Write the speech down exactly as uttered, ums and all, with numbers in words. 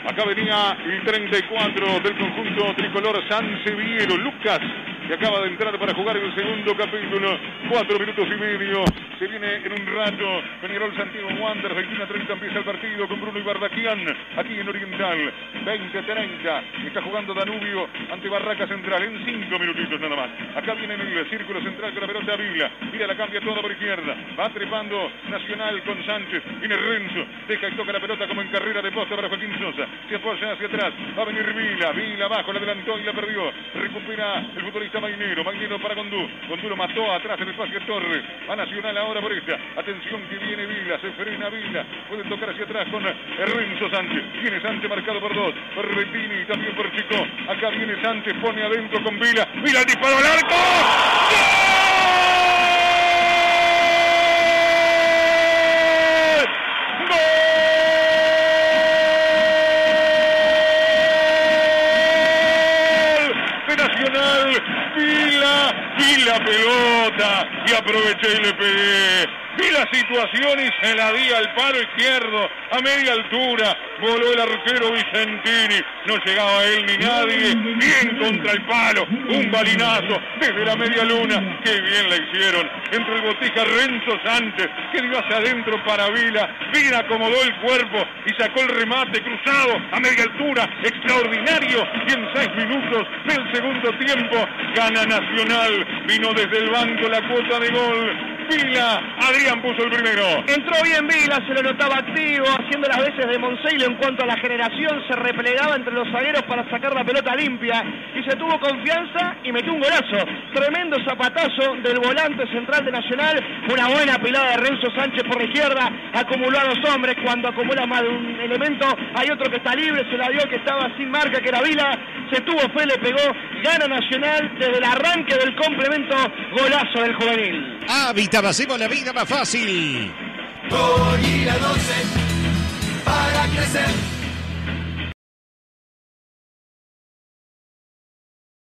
Acá venía el treinta y cuatro del conjunto tricolor Sanseviero, Lucas, que acaba de entrar para jugar el segundo capítulo. Cuatro minutos y medio. Se viene en un rato Peñarol Santiago Wanderers. veintiuno a treinta empieza el partido con Bruno Ibarraquian aquí en Oriental. veinte a treinta. Está jugando Danubio ante Barraca Central en cinco minutitos nada más. Acá viene en el círculo central con la pelota Vila. Vila la cambia toda por izquierda. Va trepando Nacional con Sánchez. Viene Renzo. Deja y toca la pelota como en carrera de posta para Joaquín Sosa. Se apoya hacia atrás. Va a venir Vila. Vila abajo. La adelantó y la perdió. Recupera el futbolista Mainero. Mainero para Gondú. Gondú lo mató atrás en el espacio Torres. A Nacional ahora por esta. Atención que viene Vila. Se frena Vila. Puede tocar hacia atrás con Renzo Sánchez. Viene Sánchez marcado por dos. Por Bettini y también por Chico. Acá viene Sánchez. Pone adentro con Vila. Vila el disparo al arco. ¡Gol! ¡Gol! De Nacional. Vila. Vi la pelota y aproveché y le pegué. Vi la situación y se la di al palo izquierdo a media altura. Voló el arquero Vicentini. No llegaba él ni nadie. Bien contra el palo. Un balinazo desde la media luna. Qué bien la hicieron. Entre el botija Renzo Sánchez, que dio hacia adentro para Vila. Vila acomodó el cuerpo y sacó el remate cruzado a media altura. Extraordinario. Y en seis minutos del segundo tiempo gana Nacional. Vino desde el banco la cuota de gol. Vila, Adrián puso el primero. Entró bien Vila, se lo notaba activo, haciendo las veces de Monseilo en cuanto a la generación, se replegaba entre los zagueros para sacar la pelota limpia y se tuvo confianza y metió un golazo. Tremendo zapatazo del volante central de Nacional, una buena pilada de Renzo Sánchez por la izquierda, acumuló a dos hombres, cuando acumula más de un elemento, hay otro que está libre, se la dio que estaba sin marca, que era Vila, se tuvo fe, le pegó, gana Nacional desde el arranque del complemento, golazo del juvenil. Hábitat, hacemos la vida más fácil. Gorila doce para crecer.